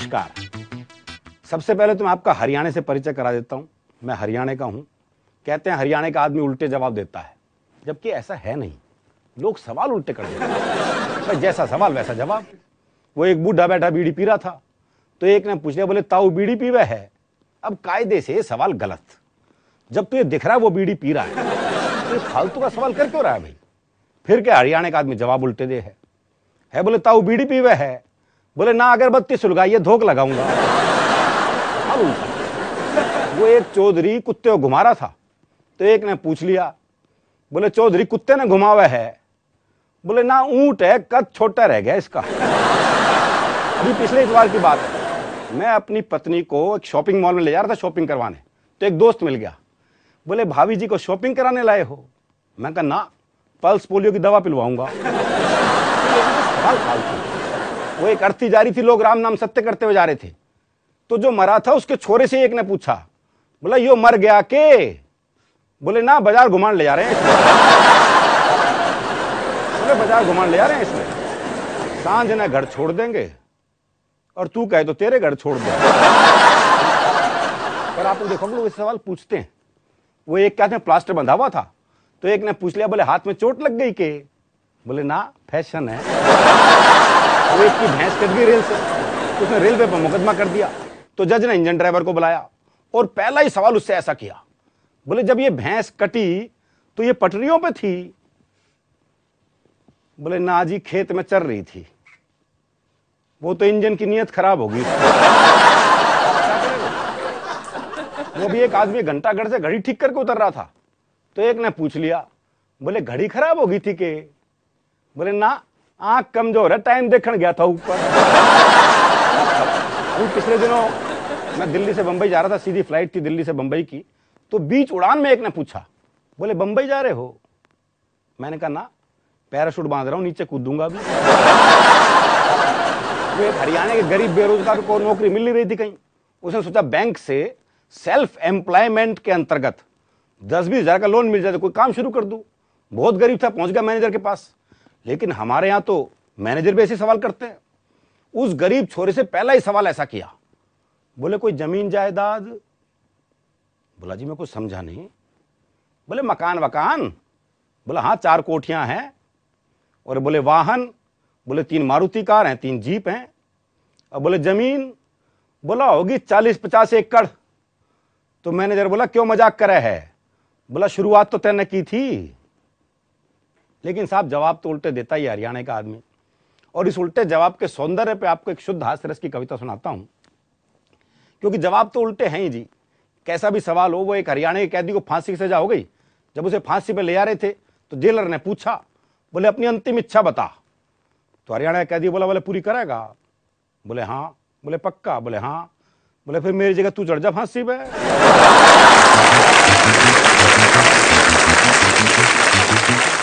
नमस्कार। सबसे पहले तो मैं आपका हरियाणा से परिचय करा देता हूं। मैं हरियाणा का हूं। कहते हैं हरियाणा का आदमी उल्टे जवाब देता है, जबकि ऐसा है नहीं। लोग सवाल उल्टे कर देते हैं। भाई जैसा सवाल वैसा जवाब। वो एक बूढ़ा बैठा बीड़ी पी रहा था, तो एक ने पूछ लिया, बोले ताऊ बीड़ी पीवे है। अब कायदे से सवाल गलत। जब तो ये दिख रहा है वो बीड़ी पी रहा है, तो फालतू का सवाल कर क्यों रहा है भाई। फिर क्या हरियाणा का आदमी जवाब उल्टे दे है बोले ताऊ बीड़ी पीवे है। बोले ना अगरबत्ती सुलगाइए धोख लगाऊंगा। वो एक चौधरी कुत्ते को घुमा रहा था, तो एक ने पूछ लिया, बोले चौधरी कुत्ते ने घुमावा है। बोले ना ऊंट है, कद छोटा रह गया इसका। अभी पिछले इतवार की बात है, मैं अपनी पत्नी को एक शॉपिंग मॉल में ले जा रहा था शॉपिंग करवाने, तो एक दोस्त मिल गया। बोले भाभी जी को शॉपिंग कराने लाए हो। मैं कहा ना, पल्स पोलियो की दवा पिलवाऊंगा। वो एक अर्थी जा रही थी, लोग राम नाम सत्य करते हुए जा रहे थे, तो जो मरा था उसके छोरे से एक ने पूछा, बोला यो मर गया के। बोले ना बाजार घुमान ले जा रहे हैं इसमें। बोले बाजार घुमान ले जा रहे हैं इसमें, सांझ ने घर छोड़ देंगे और तू कहे तो तेरे घर छोड़ दे। पर आपने देखो लोग इस सवाल पूछते हैं। वो एक क्या थे, प्लास्टर बंधा हुआ था, तो एक ने पूछ लिया, बोले हाथ में चोट लग गई के। बोले ना फैशन है। वो एक की भैंस कट गई रेल से, उसने रेलवे पर मुकदमा कर दिया, तो जज ने इंजन ड्राइवर को बुलाया और पहला ही सवाल उससे ऐसा किया, बोले जब ये भैंस कटी तो ये पटरियों पे थी। बोले ना जी खेत में चल रही थी, वो तो इंजन की नीयत खराब होगी। वो भी एक आदमी घंटाघर से घड़ी ठीक करके उतर रहा था, तो एक ने पूछ लिया, बोले घड़ी खराब होगी थी के। बोले ना आंख कमजोर है, टाइम देखने गया था ऊपर। अभी पिछले दिनों मैं दिल्ली से बंबई जा रहा था, सीधी फ्लाइट थी दिल्ली से बंबई की, तो बीच उड़ान में एक ने पूछा, बोले बंबई जा रहे हो। मैंने कहा ना, पैराशूट बांध रहा हूं, नीचे कूदूंगा भी। वो एक हरियाणा के गरीब बेरोजगार को नौकरी मिल नहीं रही थी कहीं, उसने सोचा बैंक से सेल्फ एम्प्लॉयमेंट के अंतर्गत 10-20 हजार का लोन मिल जाए तो कोई काम शुरू कर दूं। बहुत गरीब था, पहुंच गया मैनेजर के पास। लेकिन हमारे यहां तो मैनेजर भी ऐसे सवाल करते हैं। उस गरीब छोरे से पहला ही सवाल ऐसा किया, बोले कोई जमीन जायदाद। बोला जी मैं कुछ समझा नहीं। बोले मकान वकान। बोला हाँ 4 कोठियां हैं। और बोले वाहन। बोले 3 मारुति कार हैं, 3 जीप हैं। और बोले जमीन। बोला होगी 40-50 एकड़। तो मैनेजर बोला क्यों मजाक करे है। बोला शुरुआत तो तैने की थी। लेकिन साहब जवाब तो उल्टे देता ही हरियाणा का आदमी। और इस उल्टे जवाब के सौंदर्य पे आपको एक शुद्ध हास्य रस की कविता सुनाता हूं, क्योंकि जवाब तो उल्टे हैं ही जी। कैसा भी सवाल हो, वो एक हरियाणा के कैदी को फांसी की सजा हो गई। जब उसे फांसी पे ले जा रहे थे तो जेलर ने पूछा, बोले अपनी अंतिम इच्छा बता। तो हरियाणा का कैदी बोला, बोले पूरी करेगा। बोले हाँ। बोले पक्का। बोले हाँ। बोले फिर मेरी जगह तू चढ़ जा फांसी पे।